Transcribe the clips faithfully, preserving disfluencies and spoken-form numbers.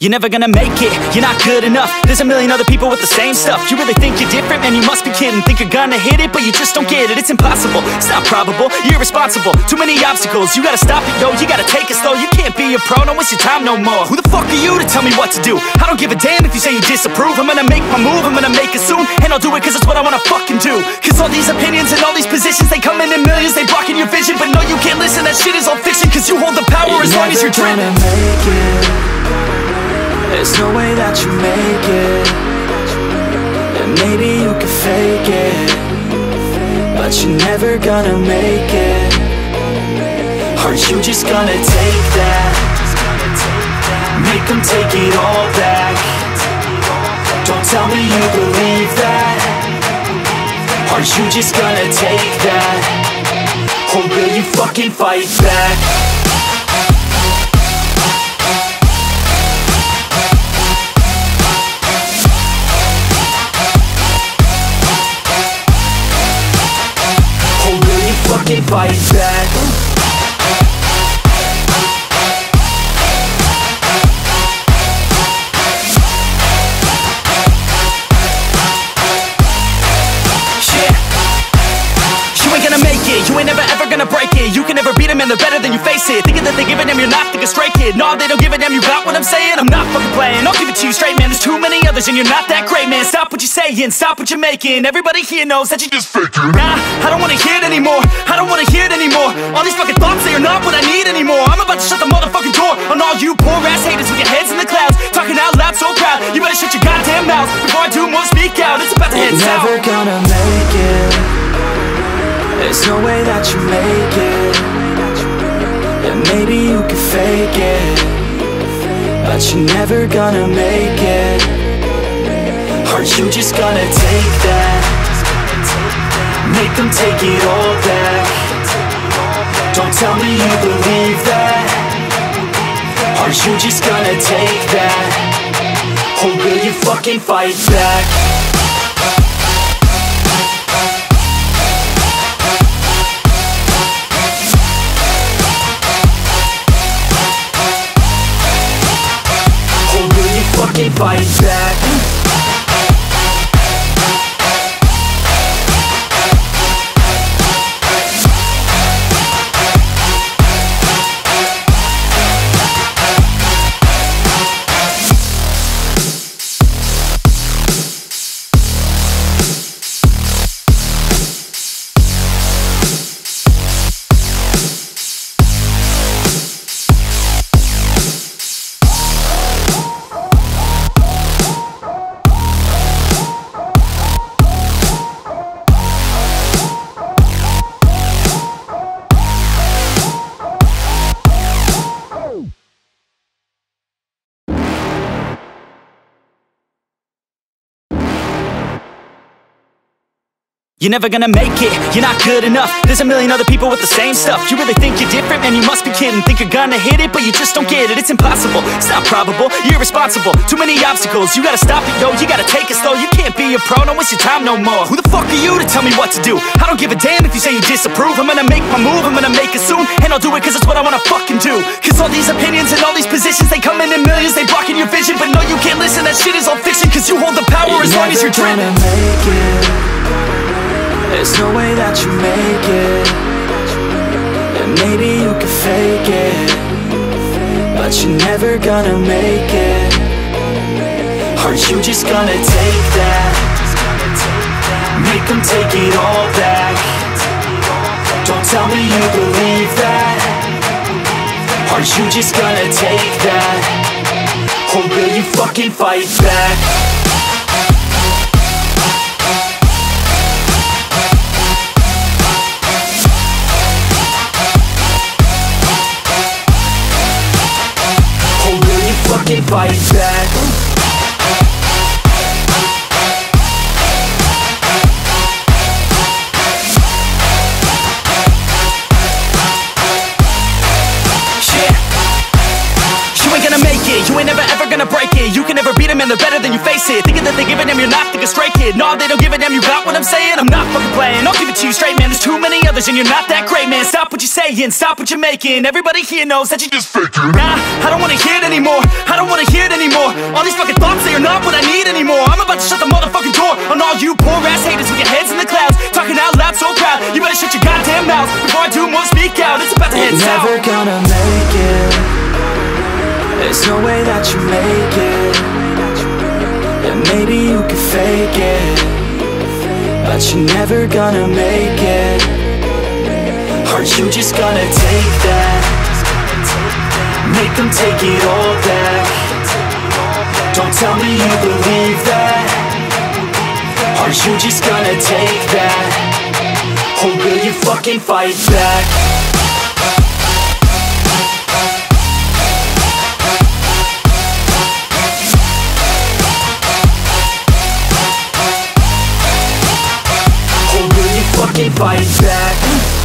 You're never gonna make it, you're not good enough. There's a million other people with the same stuff. You really think you're different? Man, you must be kidding. Think you're gonna hit it, but you just don't get it. It's impossible, it's not probable, you're irresponsible. Too many obstacles, you gotta stop it, yo. You gotta take it slow, you can't be a pro. Don't waste your time no more. Who the fuck are you to tell me what to do? I don't give a damn if you say you disapprove. I'm gonna make my move, I'm gonna make it soon. And I'll do it cause it's what I wanna fucking do. Cause all these opinions and all these positions, they come in in millions, they blocking your vision. But no, you can't listen, that shit is all fiction. Cause you hold the power you're as long as you're dreaming. You're never gonna make it. There's no way that you make it. And maybe you can fake it, but you're never gonna make it. Aren't you just gonna take that? Make them take it all back. Don't tell me you believe that. Aren't you just gonna take that? Or will you fucking fight back? Fucking fight back. You ain't never ever gonna break it. You can never beat them and they're better than you face it. Thinking that they give a damn, you're not thinking straight, kid. No, they don't give a damn, you got what I'm saying? I'm not fucking playing, I'll give it to you straight, man. There's too many others and you're not that great, man. Stop what you're saying, stop what you're making. Everybody here knows that you just faking. Nah, I don't wanna hear it anymore, I don't wanna hear it anymore. All these fucking thoughts, they are not what I need anymore. I'm about to shut the motherfucking door on all you poor ass haters with your heads in the clouds, talking out loud so proud. You better shut your goddamn mouth before I do more speak out. It's about to head south. You're never gonna make it. There's no way that you make it. And maybe you can fake it, but you're never gonna make it. Aren't you just gonna take that? Make them take it all back. Don't tell me you believe that. Aren't you just gonna take that? Or will you fucking fight back? Fucking fight back. You're never gonna make it, you're not good enough. There's a million other people with the same stuff. You really think you're different? Man, you must be kidding. Think you're gonna hit it, but you just don't get it. It's impossible, it's not probable, you're irresponsible. Too many obstacles, you gotta stop it, yo. You gotta take it slow, you can't be a pro. Don't waste your time no more. Who the fuck are you to tell me what to do? I don't give a damn if you say you disapprove. I'm gonna make my move, I'm gonna make it soon. And I'll do it cause it's what I wanna fucking do. Cause all these opinions and all these positions, they come in in millions, they blocking your vision. But no, you can't listen, that shit is all fiction. Cause you hold the power you're as long as you're dreaming. You're never gonna make it. There's no way that you make it. And maybe you can fake it, but you're never gonna make it. Aren't you just gonna take that? Make them take it all back. Don't tell me you believe that. Aren't you just gonna take that? Or will you fucking fight back? Fucking fight back. Yeah. You ain't gonna make it, you ain't never ever gonna break it. You can never beat them and they're better than you face. face it. Thinking that they give a damn, you're not, think a stray kid. Nah, they don't give a damn, you got what I'm saying? I'm not fucking playing, I'll give it to you straight, man. There's too many others and you're not that great, man. Stop what you're saying, stop what you're making. Everybody here knows that you just faking. Nah, I don't wanna hear it anymore, I don't wanna hear it anymore. All these fucking thoughts, they are not what I need anymore. I'm about to shut the motherfucking door on all you poor ass haters with your heads in the clouds, talking out loud so proud. You better shut your goddamn mouth before I do more speak out. It's about to head south. You're never gonna make it. There's no way that you make it. And maybe you could fake it, but you're never gonna make it. Aren't you just gonna take that? Make them take it all back. Don't tell me you believe that. Aren't you just gonna take that? Or will you fucking fight back? Or will you fucking fight back?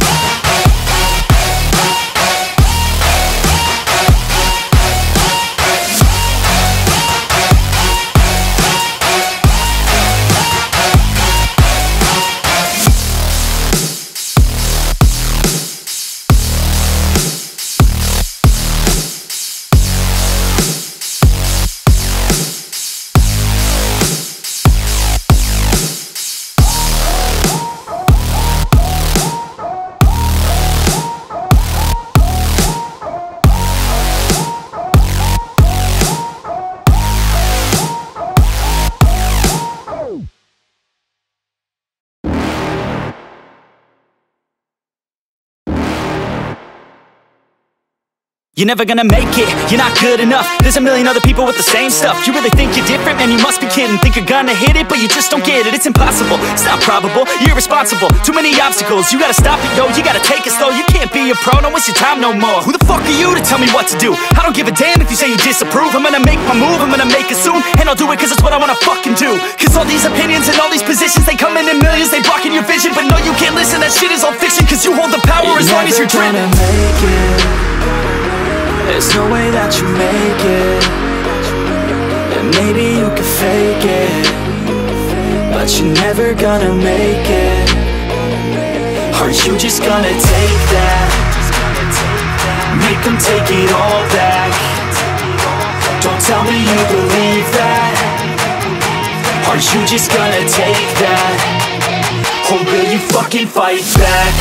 You're never gonna make it, you're not good enough. There's a million other people with the same stuff. You really think you're different? Man, you must be kidding. Think you're gonna hit it, but you just don't get it. It's impossible, it's not probable, you're irresponsible. Too many obstacles, you gotta stop it, yo. You gotta take it slow, you can't be a pro. Don't waste your time no more. Who the fuck are you to tell me what to do? I don't give a damn if you say you disapprove. I'm gonna make my move, I'm gonna make it soon. And I'll do it cause it's what I wanna fucking do. Cause all these opinions and all these positions, they come in in millions, they blocking your vision. But no, you can't listen, that shit is all fiction. Cause you hold the power you're as long as you're driven. Never gonna make it. There's no way that you make it. And maybe you could fake it, but you're never gonna make it. Aren't you just gonna take that? Make them take it all back. Don't tell me you believe that. Aren't you just gonna take that? Or will you fucking fight back?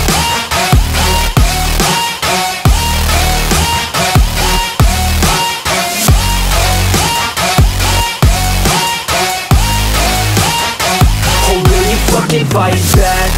Fucking fight back.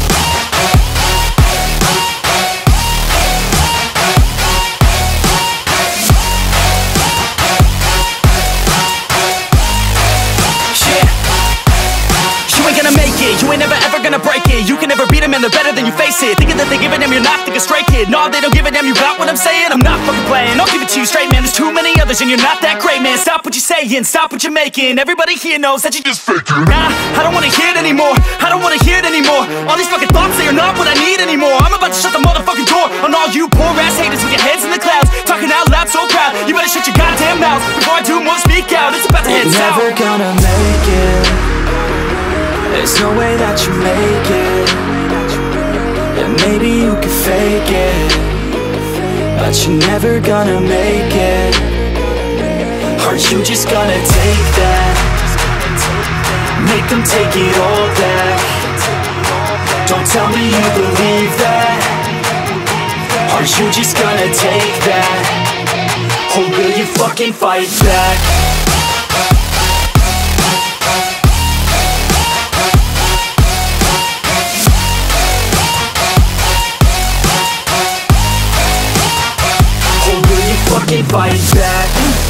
You ain't never ever gonna break it. You can never beat them and they're better than you face it. Thinking that they give a damn, you're not, think a stray kid. Nah, they don't give a damn, you got what I'm saying? I'm not fucking playing, I'll give it to you straight, man. There's too many others and you're not that great, man. Stop what you're saying, stop what you're making. Everybody here knows that you just faking. Nah, I don't wanna hear it anymore, I don't wanna hear it anymore. All these fucking thoughts, they are not what I need anymore. I'm about to shut the motherfucking door on all you poor ass haters with your heads in the clouds, talking out loud so proud. You better shut your goddamn mouth before I do more speak out. It's about to head south. You're never gonna make it. There's no way that you make it. And maybe you could fake it, but you're never gonna make it. Aren't you just gonna take that? Make them take it all back. Don't tell me you believe that. Aren't you just gonna take that? Or will you fucking fight back? Fucking fight back.